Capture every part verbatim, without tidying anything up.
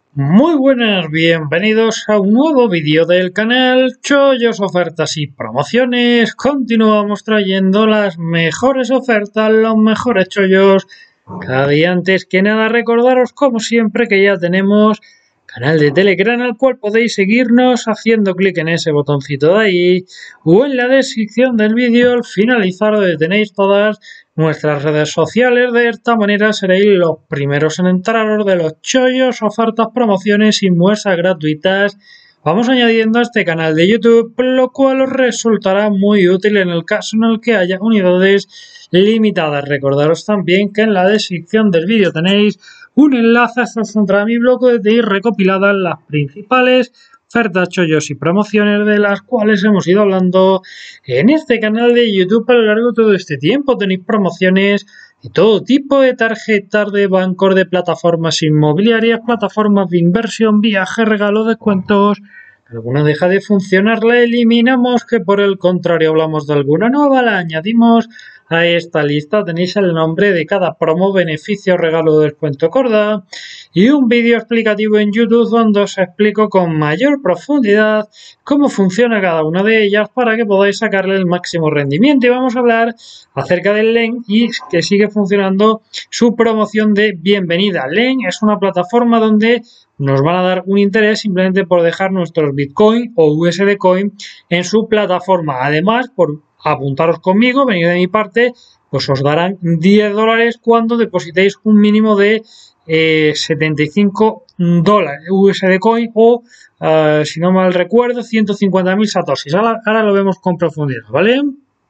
Muy buenas, bienvenidos a un nuevo vídeo del canal Chollos, Ofertas y Promociones. Continuamos trayendo las mejores ofertas, los mejores chollos. Cada día antes que nada recordaros como siempre que ya tenemos canal de Telegram al cual podéis seguirnos haciendo clic en ese botoncito de ahí o en la descripción del vídeo al finalizar donde tenéis todas nuestras redes sociales. De esta manera seréis los primeros en enteraros de los chollos, ofertas, promociones y muestras gratuitas. Vamos añadiendo a este canal de YouTube, lo cual os resultará muy útil en el caso en el que haya unidades limitadas. Recordaros también que en la descripción del vídeo tenéis un enlace hasta mi blog donde tenéis recopiladas las principales ofertas, chollos y promociones de las cuales hemos ido hablando en este canal de YouTube a lo largo de todo este tiempo. Tenéis promociones de todo tipo, de tarjetas, de bancos, de plataformas inmobiliarias, plataformas de inversión, viajes, regalos, descuentos. Alguna deja de funcionar, la eliminamos, que por el contrario hablamos de alguna nueva, la añadimos a esta lista. Tenéis el nombre de cada promo, beneficio, regalo, descuento, acordado y un vídeo explicativo en YouTube donde os explico con mayor profundidad cómo funciona cada una de ellas para que podáis sacarle el máximo rendimiento. Y vamos a hablar acerca del L E N y que sigue funcionando su promoción de bienvenida. L E N es una plataforma donde nos van a dar un interés simplemente por dejar nuestros Bitcoin o U S D Coin en su plataforma. Además, por apuntaros conmigo, venir de mi parte, pues os darán diez dólares cuando depositéis un mínimo de eh, setenta y cinco dólares U S D Coin o, uh, si no mal recuerdo, ciento cincuenta mil satoshis. Ahora, ahora lo vemos con profundidad, ¿vale?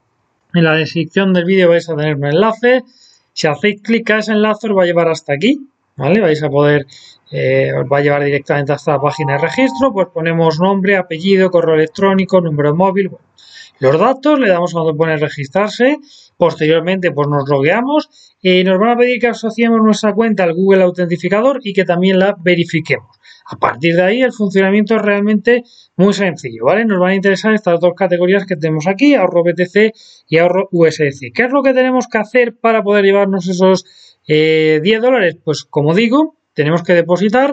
En la descripción del vídeo vais a tener un enlace. Si hacéis clic a ese enlace os va a llevar hasta aquí, ¿vale? Vais a poder, eh, os va a llevar directamente a esta página de registro. Pues ponemos nombre, apellido, correo electrónico, número de móvil, bueno, los datos, le damos a donde pone registrarse. Posteriormente pues nos logueamos y nos van a pedir que asociemos nuestra cuenta al Google Autentificador y que también la verifiquemos. A partir de ahí el funcionamiento es realmente muy sencillo, ¿vale? Nos van a interesar estas dos categorías que tenemos aquí, ahorro B T C y ahorro U S D C. ¿Qué es lo que tenemos que hacer para poder llevarnos esos eh, diez dólares? Pues como digo, tenemos que depositar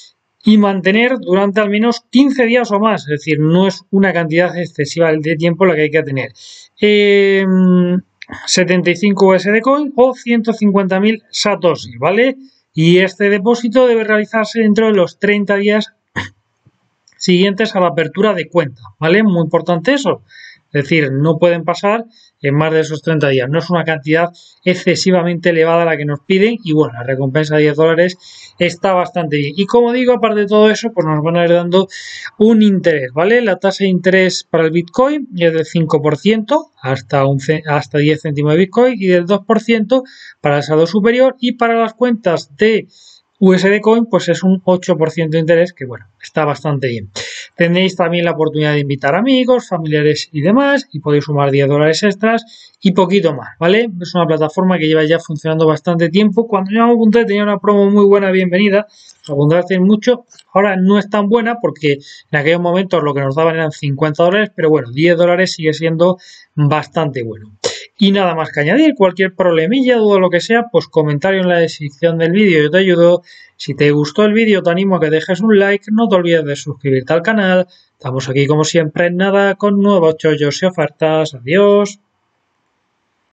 y mantener durante al menos quince días o más, es decir, no es una cantidad excesiva de tiempo la que hay que tener. Eh, setenta y cinco U S D Coin o ciento cincuenta mil satoshi, ¿vale? Y este depósito debe realizarse dentro de los treinta días siguientes a la apertura de cuenta, ¿vale? Muy importante eso. Es decir, no pueden pasar en más de esos treinta días. No es una cantidad excesivamente elevada la que nos piden y bueno, la recompensa de diez dólares está bastante bien. Y como digo, aparte de todo eso, pues nos van a ir dando un interés, ¿vale? La tasa de interés para el Bitcoin es del cinco por ciento hasta, un, hasta diez céntimos de Bitcoin y del dos por ciento para el saldo superior, y para las cuentas de U S D Coin pues es un ocho por ciento de interés, que bueno, está bastante bien. Tenéis también la oportunidad de invitar amigos, familiares y demás, y podéis sumar diez dólares extras y poquito más, ¿vale? Es una plataforma que lleva ya funcionando bastante tiempo. Cuando yo me apunté tenía una promo muy buena, bienvenida, os apuntasteis mucho. Ahora no es tan buena porque en aquellos momentos lo que nos daban eran cincuenta dólares, pero bueno, diez dólares sigue siendo bastante bueno. Y nada más que añadir, cualquier problemilla, duda o lo que sea, pues comentario en la descripción del vídeo, yo te ayudo. Si te gustó el vídeo te animo a que dejes un like, no te olvides de suscribirte al canal. Estamos aquí como siempre en nada con nuevos chollos y ofertas. Adiós.